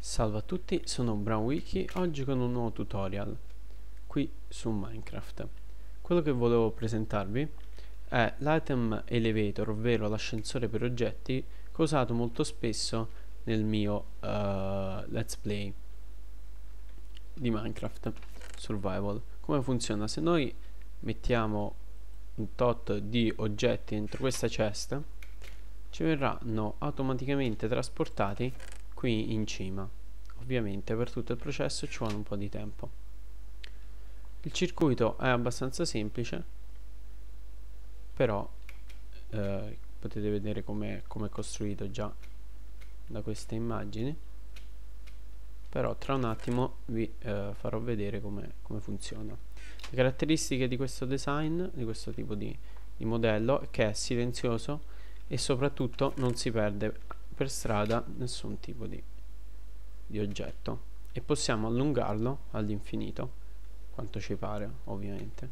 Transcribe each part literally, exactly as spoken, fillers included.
Salve a tutti, sono BrownWiki, oggi con un nuovo tutorial qui su Minecraft. Quello che volevo presentarvi è l'item elevator, ovvero l'ascensore per oggetti, che ho usato molto spesso nel mio uh, let's play di Minecraft Survival. Come funziona? Se noi mettiamo un tot di oggetti dentro questa chest, ci verranno automaticamente trasportati qui in cima. Ovviamente per tutto il processo ci vuole un po' di tempo. Il circuito è abbastanza semplice, però eh, potete vedere come è costruito già da queste immagini. Però tra un attimo vi eh, farò vedere come funziona. Le caratteristiche di questo design, di questo tipo di, di modello, è che è silenzioso e soprattutto non si perde per strada nessun tipo di, di oggetto, e possiamo allungarlo all'infinito quanto ci pare. Ovviamente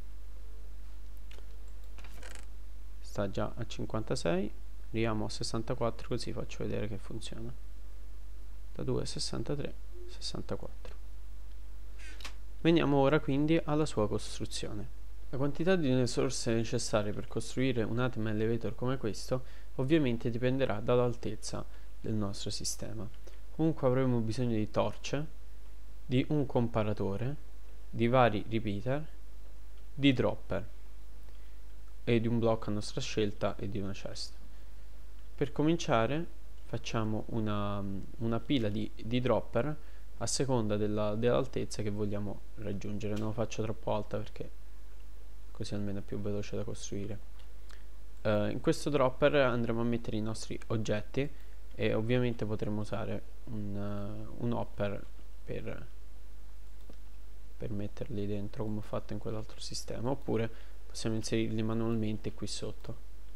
sta già a cinquantasei, arriviamo a sessantaquattro, così faccio vedere che funziona. Da due, sessantatré, sessantaquattro. Veniamo ora quindi alla sua costruzione. La quantità di risorse necessarie per costruire un item elevator come questo ovviamente dipenderà dall'altezza del nostro sistema. Comunque avremo bisogno di torce, di un comparatore, di vari repeater, di dropper e di un blocco a nostra scelta e di una chest. Per cominciare facciamo una, una pila di, di dropper a seconda della, dell'altezza che vogliamo raggiungere. Non lo faccio troppo alta perché così almeno è più veloce da costruire. Uh, in questo dropper andremo a mettere i nostri oggetti e ovviamente potremo usare un, uh, un hopper per, per metterli dentro, come ho fatto in quell'altro sistema, oppure possiamo inserirli manualmente qui sotto.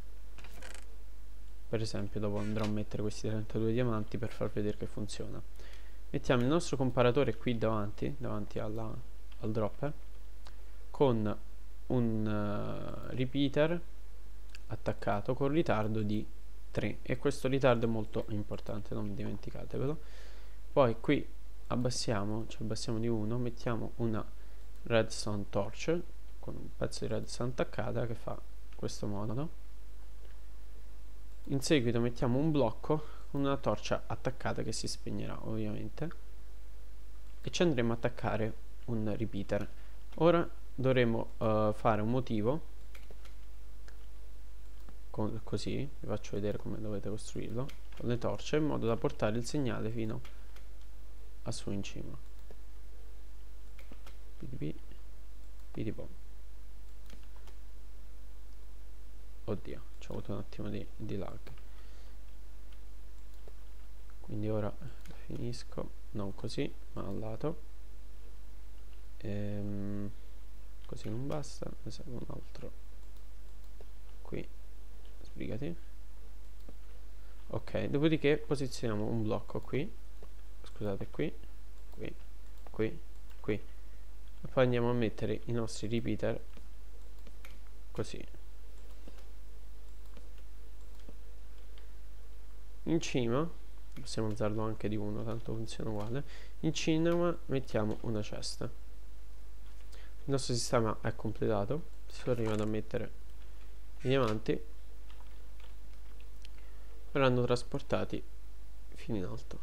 Per esempio dopo andrò a mettere questi trentadue diamanti per far vedere che funziona. Mettiamo il nostro comparatore qui davanti, davanti alla, al dropper, con un uh, repeater attaccato con ritardo di tre, e questo ritardo è molto importante, non dimenticatevelo. Poi qui abbassiamo, ci abbassiamo di uno, mettiamo una redstone torch con un pezzo di redstone attaccata che fa in questo modo. In seguito mettiamo un blocco con una torcia attaccata che si spegnerà ovviamente, e ci andremo a attaccare un repeater. Ora dovremo uh, fare un motivo con, così vi faccio vedere come dovete costruirlo con le torce, in modo da portare il segnale fino a su in cima. Pdp, pdp. Oddio, ci ho avuto un attimo di, di lag. Quindi ora finisco, non così ma al lato. ehm, Così non basta, ne serve un altro qui, sbrigati. Ok, dopodiché posizioniamo un blocco qui, scusate, qui, qui, qui, qui, e poi andiamo a mettere i nostri repeater così. In cima possiamo alzarlo anche di uno, tanto funziona uguale. In cima mettiamo una cesta. Il nostro sistema è completato. Si arrivano a mettere i diamanti, verranno trasportati fino in alto.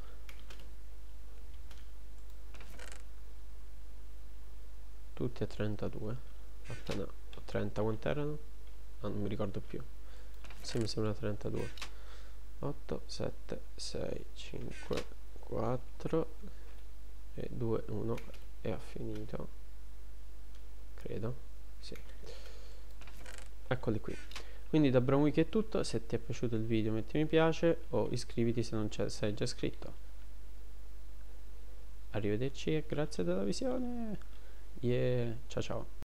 Tutti a trentadue. Appena a trenta quant'erano? Ah, non mi ricordo più. Sì, mi sembra trentadue. otto, sette, sei, cinque, quattro e due, uno, e ha finito, credo, sì. Eccoli qui. Quindi da BrownWiki è tutto. Se ti è piaciuto il video metti mi piace o iscriviti se non sei già iscritto. Arrivederci e grazie della visione. Yeah, ciao ciao.